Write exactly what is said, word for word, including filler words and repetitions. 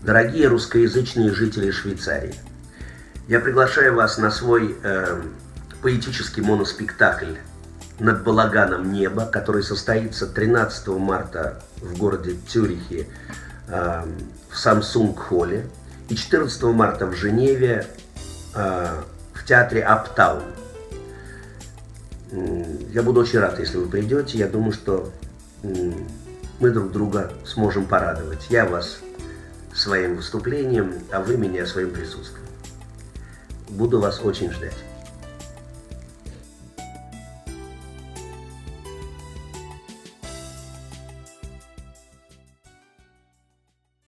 Дорогие русскоязычные жители Швейцарии, я приглашаю вас на свой э, поэтический моноспектакль «Над балаганом неба», который состоится тринадцатого марта в городе Цюрихе э, в Самсунг-холле и четырнадцатого марта в Женеве э, в театре Аптаун. Я буду очень рад, если вы придете. Я думаю, что мы друг друга сможем порадовать. Я вас своим выступлением, а вы меня своим присутствием. Буду вас очень ждать.